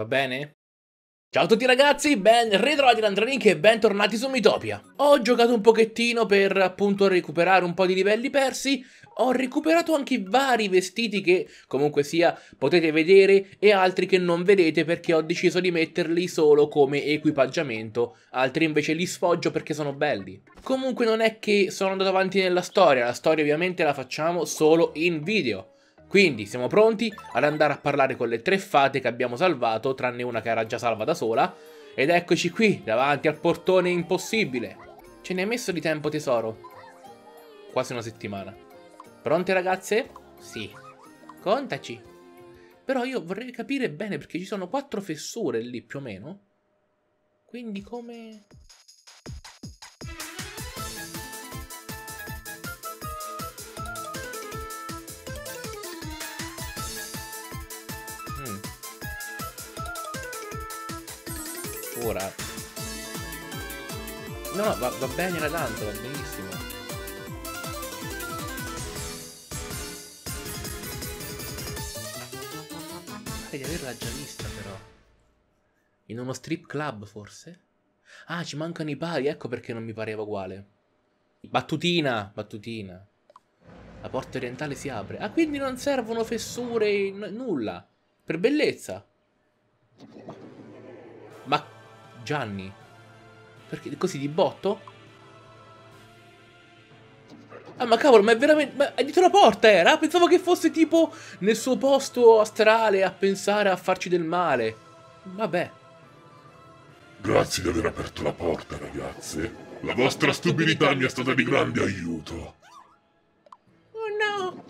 Va bene? Ciao a tutti ragazzi, ben ritrovati da Andronic e bentornati su Miitopia. Ho giocato un pochettino per appunto recuperare un po' di livelli persi. Ho recuperato anche vari vestiti che comunque sia potete vedere e altri che non vedete perché ho deciso di metterli solo come equipaggiamento, altri invece li sfoggio perché sono belli. Comunque non è che sono andato avanti nella storia, la storia ovviamente la facciamo solo in video. Quindi siamo pronti ad andare a parlare con le tre fate che abbiamo salvato, tranne una che era già salva da sola. Ed eccoci qui, davanti al portone impossibile. Ce ne hai messo di tempo, tesoro? Quasi una settimana. Pronte, ragazze? Sì. Contaci. Però io vorrei capire bene perché ci sono 4 fessure lì, più o meno. Quindi come... Ora... No, va bene da tanto, va benissimo. Pare di averla già vista però. In uno strip club forse? Ah, ci mancano i pari, ecco perché non mi pareva uguale. Battutina, battutina. La porta orientale si apre. Ah, quindi non servono fessure, nulla. Per bellezza. Ma Gianni, perché così di botto? Ah, ma cavolo, ma è veramente... Ma è dietro la porta era? Pensavo che fosse tipo nel suo posto astrale a pensare a farci del male. Vabbè. Grazie di aver aperto la porta, ragazze. La vostra stupidità mi è stata di grande aiuto. Oh no!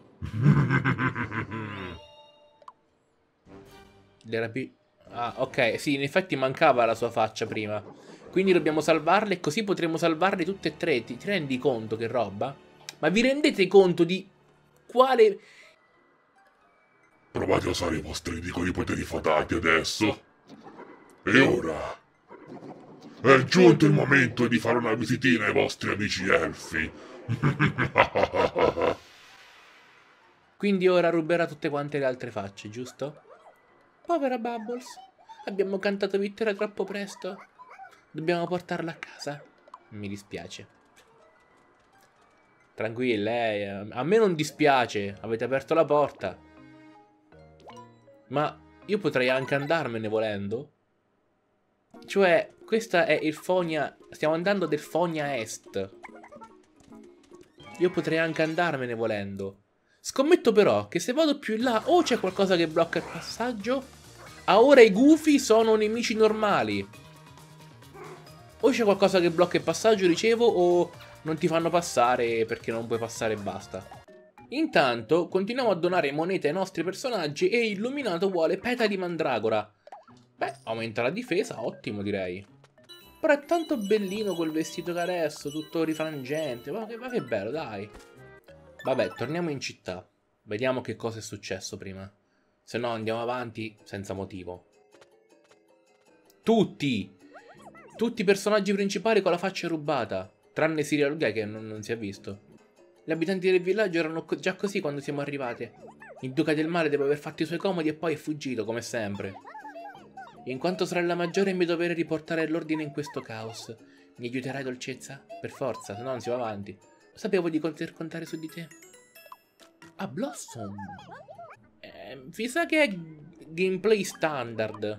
Ah, ok, sì, in effetti mancava la sua faccia prima. Quindi dobbiamo salvarle e così potremo salvarle tutte e tre. Ti rendi conto che roba? Ma vi rendete conto di quale... Provate a usare i vostri ridicoli poteri fatati adesso. E ora? È giunto il momento di fare una visitina ai vostri amici elfi. Quindi ora ruberà tutte quante le altre facce, giusto? Povera Bubbles. Abbiamo cantato vittoria troppo presto. Dobbiamo portarla a casa. Mi dispiace. Tranquilla, a me non dispiace. Avete aperto la porta. Ma io potrei anche andarmene volendo. Cioè, questa è il Fonia... Stiamo andando del Fonia Est. Io potrei anche andarmene volendo. Scommetto però che se vado più in là o c'è qualcosa che blocca il passaggio. A ora i gufi sono nemici normali. O c'è qualcosa che blocca il passaggio, ricevo, o non ti fanno passare perché non puoi passare e basta. Intanto continuiamo a donare monete ai nostri personaggi e Illuminato vuole peta di mandragora. Beh, aumenta la difesa, ottimo direi. Però è tanto bellino quel vestito che adesso, tutto rifrangente, ma che bello, dai. Vabbè, torniamo in città. Vediamo che cosa è successo prima. Se no andiamo avanti senza motivo. Tutti i personaggi principali con la faccia rubata. Tranne Serial Guy che non si è visto. Gli abitanti del villaggio erano già così quando siamo arrivati. Il duca del mare deve aver fatto i suoi comodi e poi è fuggito, come sempre. In quanto sorella maggiore è mio dovere riportare l'ordine in questo caos. Mi aiuterai, dolcezza? Per forza, se no non si va avanti. Sapevo di poter contare su di te. Ah, Blossom. Mi sa che è gameplay standard.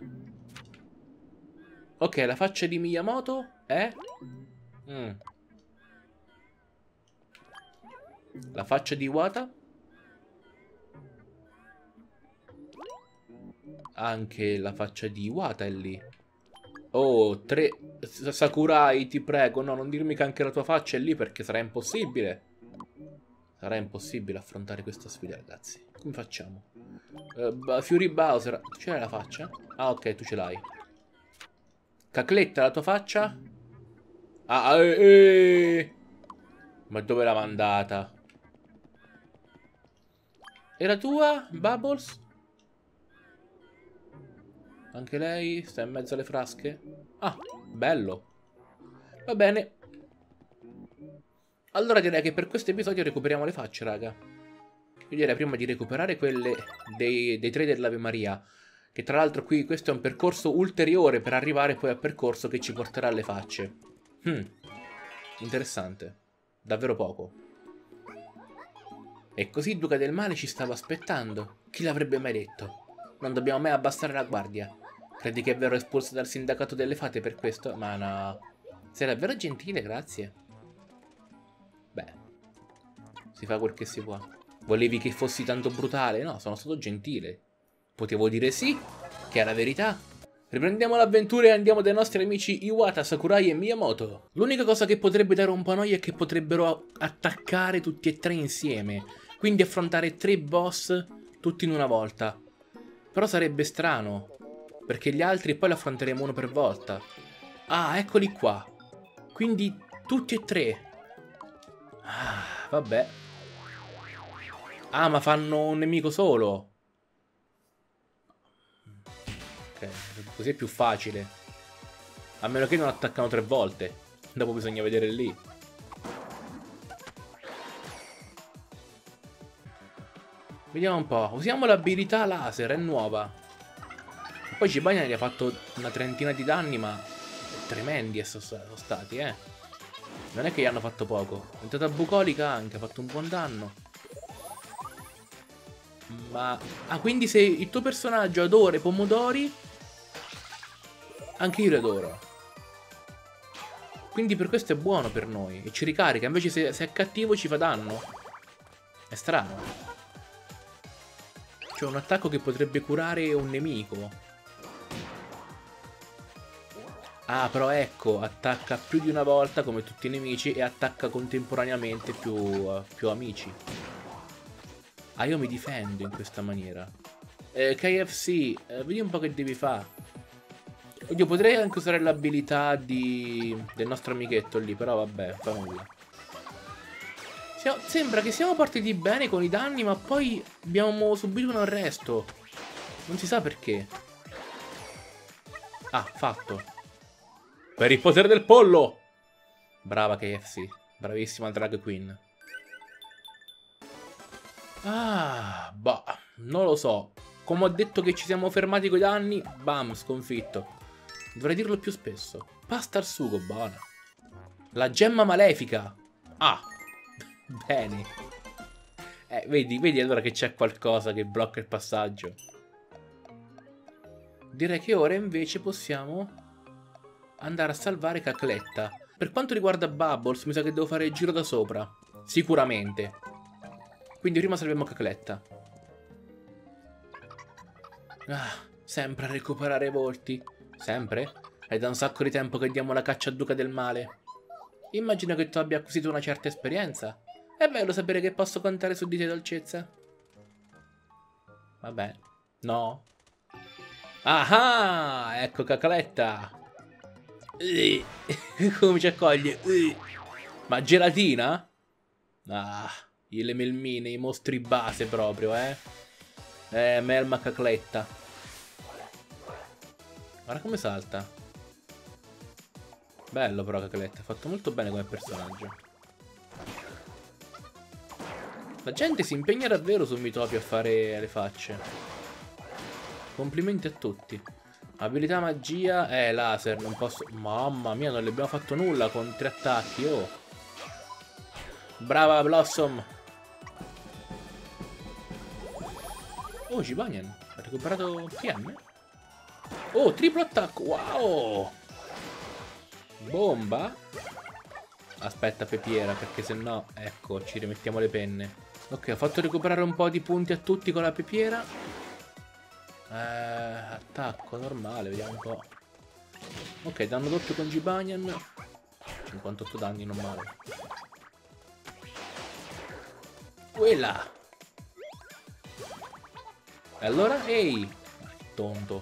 Ok, la faccia di Miyamoto è... La faccia di Iwata? Anche la faccia di Iwata è lì. Oh, Sakurai, ti prego, no, non dirmi che anche la tua faccia è lì perché sarà impossibile. Sarà impossibile affrontare questa sfida, ragazzi. Come facciamo? Fury Bowser, ce l'hai la faccia? Ah, ok, tu ce l'hai. Cacletta, la tua faccia? Ah, Ma dove l'ha mandata? Era tua, Bubbles? Anche lei sta in mezzo alle frasche? Ah, bello. Va bene. Allora direi che per questo episodio recuperiamo le facce, raga. Io direi prima di recuperare quelle dei tre dell'Ave Maria. Che tra l'altro qui questo è un percorso ulteriore per arrivare poi al percorso che ci porterà alle facce. Interessante. Davvero poco. E così il Duca del Male ci stava aspettando. Chi l'avrebbe mai detto? Non dobbiamo mai abbassare la guardia. Credi che verrò espulso dal sindacato delle fate per questo? Ma no. Sei davvero gentile, grazie. Beh, si fa quel che si può. Volevi che fossi tanto brutale? No, sono stato gentile. Potevo dire sì, che è la verità. Riprendiamo l'avventura e andiamo dai nostri amici Iwata, Sakurai e Miyamoto. L'unica cosa che potrebbe dare un po' noia è che potrebbero attaccare tutti e tre insieme. Quindi affrontare 3 boss tutti in una volta. Però sarebbe strano, perché gli altri poi li affronteremo uno per volta. Ah, eccoli qua. Quindi tutti e 3. Ah, vabbè. Ah, ma fanno un nemico solo. Ok, così è più facile. A meno che non attaccano 3 volte. Dopo bisogna vedere lì. Vediamo un po'. Usiamo l'abilità laser, è nuova. Poi Jibanyan gli ha fatto una trentina di danni, ma tremendi sono stati, Non è che gli hanno fatto poco. È entrata bucolica anche, ha fatto un buon danno. Ma... Ah, quindi se il tuo personaggio adora i pomodori, anche io li adoro. Quindi per questo è buono per noi. E ci ricarica. Invece se è cattivo ci fa danno. È strano. C'è un attacco che potrebbe curare un nemico. Ah, però ecco, attacca più di una volta come tutti i nemici e attacca contemporaneamente più amici. Ah, io mi difendo in questa maniera. KFC, vedi un po' che devi fare. Oddio, potrei anche usare l'abilità del nostro amichetto lì, però vabbè, fa nulla. Sembra che siamo partiti bene con i danni, ma poi abbiamo subito un arresto. Non si sa perché. Ah, fatto. Per il potere del pollo! Brava KFC. Bravissima drag queen. Ah, bah, non lo so. Come ho detto che ci siamo fermati coi danni, bam, sconfitto. Dovrei dirlo più spesso. Pasta al sugo, buona. La gemma malefica. Ah, bene. Vedi allora che c'è qualcosa che blocca il passaggio. Direi che ora invece possiamo andare a salvare Cacletta. Per quanto riguarda Bubbles, mi sa che devo fare il giro da sopra. Sicuramente. Quindi prima salviamo Cacletta. Ah, sempre a recuperare volti. Sempre? È da un sacco di tempo che diamo la caccia a Duca del Male. Immagino che tu abbia acquisito una certa esperienza. È bello sapere che posso contare su di te, dolcezza. Vabbè. No. Ah, ecco Cacletta. Come ci accoglie? Ma gelatina? Ah, le melmine, i mostri base proprio, Melma Cacletta. Guarda come salta. Bello però Cacletta, ha fatto molto bene come personaggio. La gente si impegna davvero su Miitopia a fare le facce. Complimenti a tutti. Abilità magia, laser, non posso... Mamma mia, non le abbiamo fatto nulla con 3 attacchi, oh. Brava Blossom. Oh, Jibanyan, ha recuperato PM? Oh, triplo attacco, wow. Bomba. Aspetta Pepiera, perché sennò, ecco, ci rimettiamo le penne. Ok, ho fatto recuperare un po' di punti a tutti con la Pepiera. Attacco normale, vediamo un po'. Ok, danno doppio con Jibanyan. 58 danni, non male. Quella. E allora, ehi, tonto.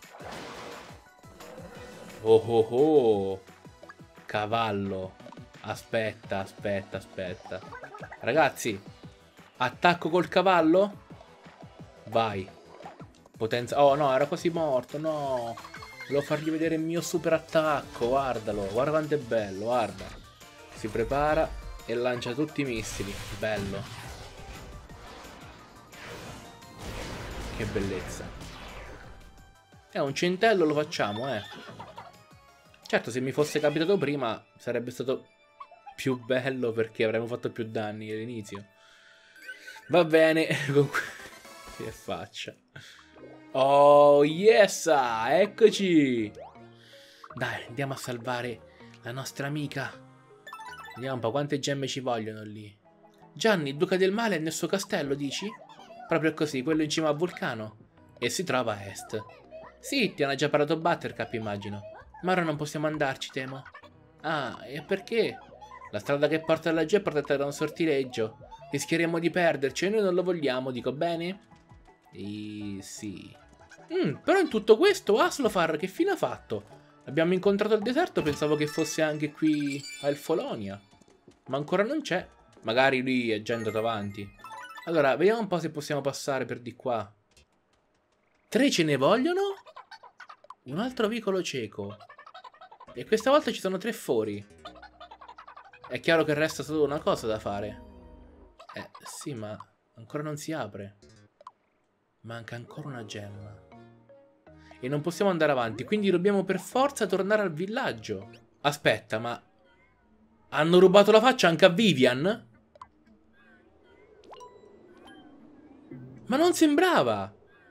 Oh oh oh. Cavallo. Aspetta, aspetta, aspetta. Ragazzi, attacco col cavallo? Vai. Potenza... Oh no, era quasi morto, no. Volevo fargli vedere il mio super attacco, guardalo. Guarda quanto è bello, guarda. Si prepara e lancia tutti i missili. Bello. Che bellezza. Un centello lo facciamo, Certo, se mi fosse capitato prima sarebbe stato più bello perché avremmo fatto più danni all'inizio. Va bene. Che faccia. Oh, yes! Eccoci! Dai, andiamo a salvare la nostra amica. Vediamo un po' quante gemme ci vogliono lì. Gianni, il duca del male è nel suo castello, dici? Proprio così, quello in cima al vulcano. E si trova a est. Sì, ti hanno già parlato Buttercup, immagino. Ma ora non possiamo andarci, temo. Ah, e perché? La strada che porta laggiù è protetta da un sortileggio. Rischieremo di perderci e noi non lo vogliamo, dico bene? Sì. Però in tutto questo, Aslofar, che fine ha fatto? Abbiamo incontrato il deserto, pensavo che fosse anche qui a Elfolonia. Ma ancora non c'è. Magari lui è già andato avanti. Allora, vediamo un po' se possiamo passare per di qua. 3 ce ne vogliono? Un altro vicolo cieco. E questa volta ci sono 3 fori. È chiaro che resta solo una cosa da fare. Sì, ma ancora non si apre. Manca ancora una gemma. E non possiamo andare avanti, quindi dobbiamo per forza tornare al villaggio. Aspetta, ma... hanno rubato la faccia anche a Vivian? Ma non sembrava!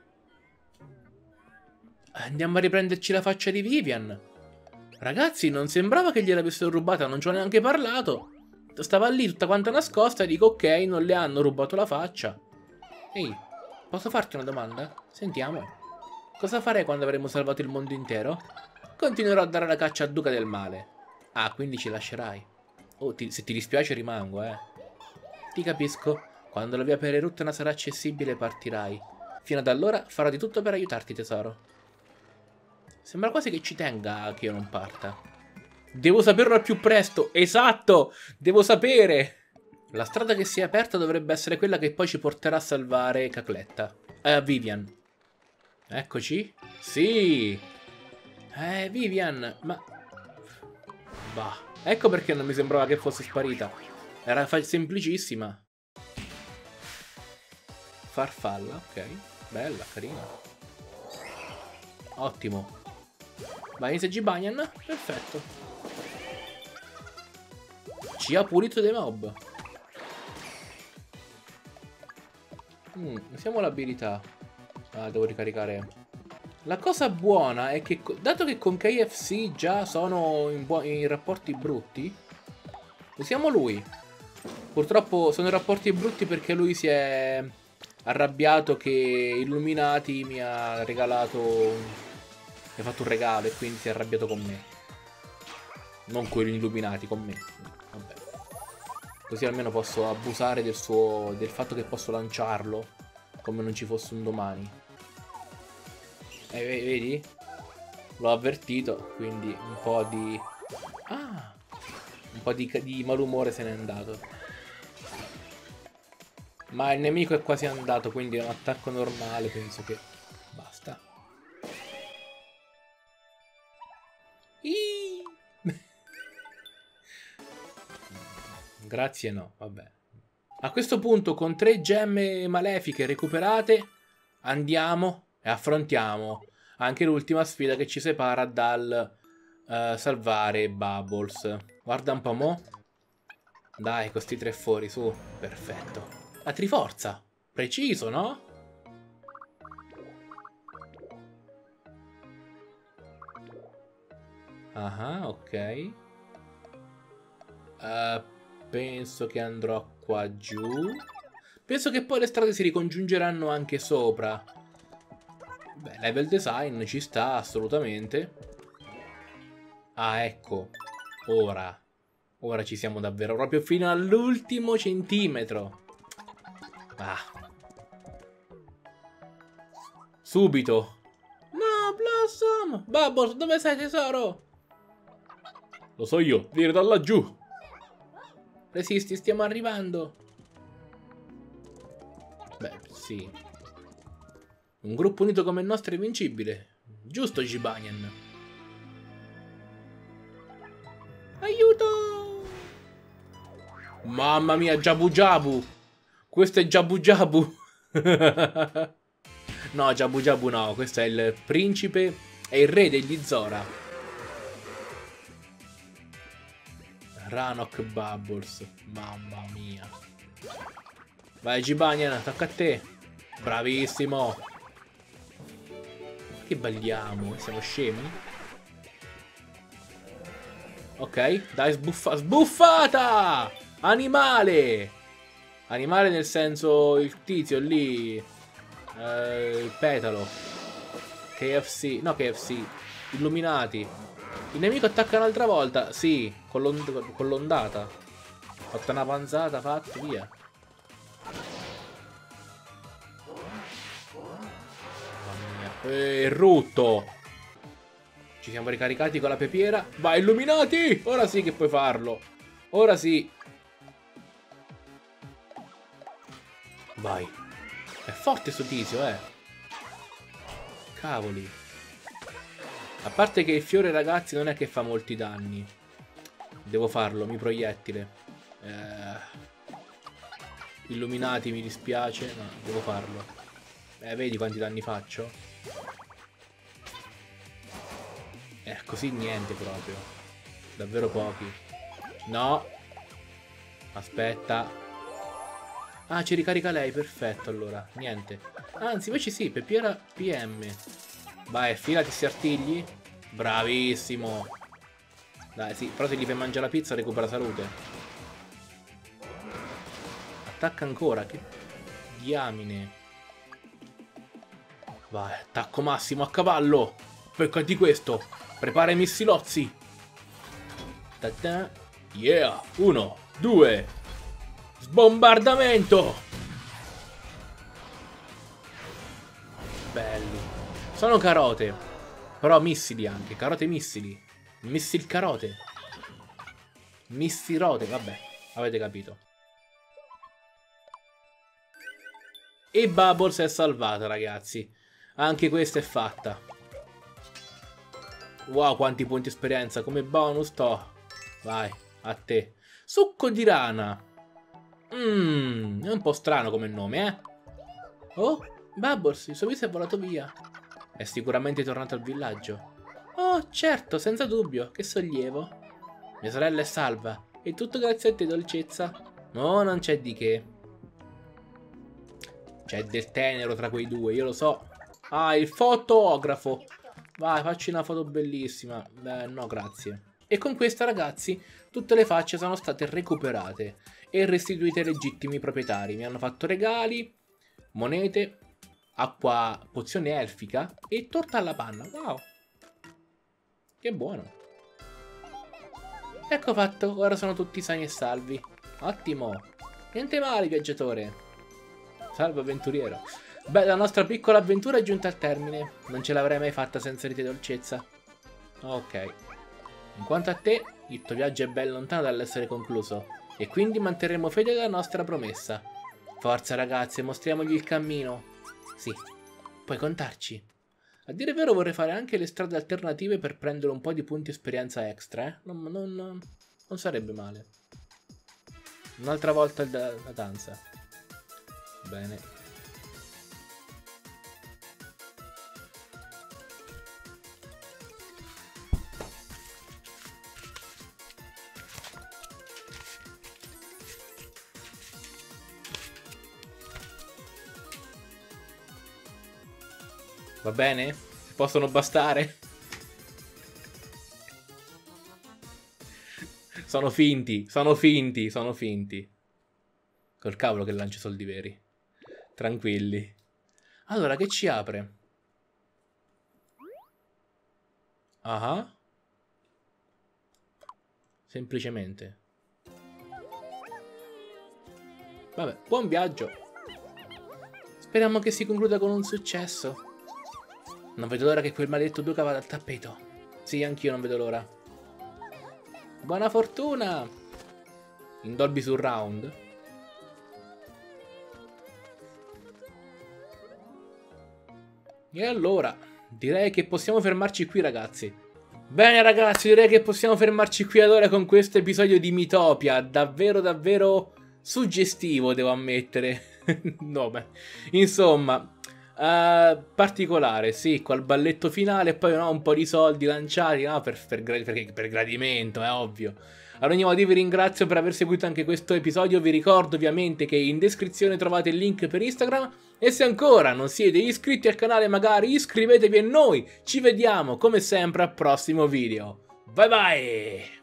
Andiamo a riprenderci la faccia di Vivian. Ragazzi, non sembrava che gliel'avessero rubata, non ci ho neanche parlato. Stava lì tutta quanta nascosta e dico ok, non le hanno rubato la faccia. Ehi, posso farti una domanda? Sentiamo. Cosa farei quando avremo salvato il mondo intero? Continuerò a dare la caccia al duca del male. Ah, quindi ci lascerai. Oh, se ti dispiace rimango, Ti capisco. Quando la via per Eruttana sarà accessibile partirai. Fino ad allora farò di tutto per aiutarti, tesoro. Sembra quasi che ci tenga che io non parta. Devo saperlo al più presto. Esatto! Devo sapere! La strada che si è aperta dovrebbe essere quella che poi ci porterà a salvare Cacletta. Vivian. Eccoci. Sì! Vivian, ma... bah. Ecco perché non mi sembrava che fosse sparita. Era semplicissima. Farfalla, ok. Bella, carina. Ottimo. Vai in Segibanyan. Perfetto. Ci ha pulito dei mob. Usiamo l'abilità. Ah, devo ricaricare. La cosa buona è che, dato che con KFC già sono in rapporti brutti, usiamo lui. Purtroppo sono in rapporti brutti perché lui si è arrabbiato che Illuminati mi ha regalato... mi ha fatto un regalo e quindi si è arrabbiato con me. Non con gli Illuminati, con me. Vabbè. Così almeno posso abusare del fatto che posso lanciarlo come non ci fosse un domani. Vedi? L'ho avvertito, quindi un po' di... ah! Un po' di malumore se n'è andato. Ma il nemico è quasi andato, quindi è un attacco normale, penso che... basta. Grazie no, vabbè. A questo punto, con 3 gemme malefiche recuperate, andiamo e affrontiamo anche l'ultima sfida che ci separa dal salvare Bubbles. Guarda un po' mo. Dai, con sti 3 fori, su. Perfetto. La triforza. Preciso, no? Ah, ok. Penso che andrò qua giù. Penso che poi le strade si ricongiungeranno anche sopra. Beh, level design ci sta assolutamente. Ah, ecco. Ora. Ora ci siamo davvero, proprio fino all'ultimo centimetro. Ah. Subito. No, Blossom! Bubbles, dove sei, tesoro? Lo so io, vieni da laggiù. Resisti, stiamo arrivando. Beh, sì. Un gruppo unito come il nostro è invincibile. Giusto, Gibanyan? Aiuto! Mamma mia, Jabu Jabu! Questo è Jabu Jabu! No, Jabu Jabu no, questo è il principe, è il re degli Zora. Ranok Bubbles, mamma mia. Vai Gibanian, attacca a te. Bravissimo. Che balliamo, siamo scemi? Ok, dai, sbuffata! Animale! Animale nel senso il tizio lì, il petalo. KFC, no KFC, illuminati. Il nemico attacca un'altra volta, sì, con l'ondata. Fatta una panzata, fatto, via. Mamma mia, rutto. Ci siamo ricaricati con la pepiera. Vai, illuminati! Ora sì che puoi farlo. Ora sì. Vai. È forte sto tizio, Cavoli. A parte che il fiore, ragazzi, non è che fa molti danni. Devo farlo, mi proiettile. Illuminati, mi dispiace. No, devo farlo. Vedi quanti danni faccio? Così niente proprio. Davvero pochi. No. Aspetta. Ah, ci ricarica lei, perfetto allora. Niente. Anzi, invece sì, pepiera PM. Vai, filati sti artigli. Bravissimo. Dai, sì, però se gli fai mangiare la pizza recupera salute. Attacca ancora, che diamine. Vai, attacco massimo a cavallo. Beccati questo. Prepara i missilozzi. Ta-ta. Yeah, 1, 2. Sbombardamento. Belli. Sono carote. Però missili anche. Carote missili. Missil carote. Missirote. Vabbè. Avete capito. E Bubbles è salvata, ragazzi. Anche questa è fatta. Wow, quanti punti esperienza. Come bonus to. Vai, a te. Succo di rana. È un po' strano come nome, Oh, Bubbles, il suo viso è volato via. È sicuramente tornato al villaggio. Oh, certo, senza dubbio. Che sollievo. Mia sorella è salva. E tutto grazie a te, dolcezza. No, non c'è di che. C'è del tenero tra quei due, io lo so. Ah, il fotografo. Vai, facci una foto bellissima. Beh, no, grazie. E con questa, ragazzi, tutte le facce sono state recuperate e restituite ai legittimi proprietari. Mi hanno fatto regali, monete, acqua, pozione elfica e torta alla panna. Wow. Che buono. Ecco fatto, ora sono tutti sani e salvi. Ottimo. Niente male, viaggiatore. Salve, avventuriero. Beh, la nostra piccola avventura è giunta al termine. Non ce l'avrei mai fatta senza di te, dolcezza. Ok. In quanto a te, il tuo viaggio è ben lontano dall'essere concluso. E quindi manterremo fede alla nostra promessa. Forza, ragazzi, mostriamogli il cammino. Sì, puoi contarci. A dire il vero vorrei fare anche le strade alternative per prendere un po' di punti esperienza extra, Non sarebbe male. Un'altra volta la danza. Bene. Va bene? Possono bastare? Sono finti, sono finti, sono finti. Col cavolo che lancio soldi veri. Tranquilli. Allora, che ci apre? Ah. Semplicemente. Vabbè, buon viaggio. Speriamo che si concluda con un successo. Non vedo l'ora che quel maledetto Duca vada al tappeto. Sì, anch'io non vedo l'ora. Buona fortuna! In Dolby Surround. E allora, direi che possiamo fermarci qui, ragazzi. Bene, ragazzi, direi che possiamo fermarci qui allora con questo episodio di Miitopia. Davvero, davvero suggestivo, devo ammettere. No, beh. Insomma... particolare, sì, col balletto finale e poi no, un po' di soldi lanciati, no, per gradimento, è ovvio. Ad ogni modo io vi ringrazio per aver seguito anche questo episodio, vi ricordo ovviamente che in descrizione trovate il link per Instagram e se ancora non siete iscritti al canale magari iscrivetevi e noi ci vediamo come sempre al prossimo video. Bye bye!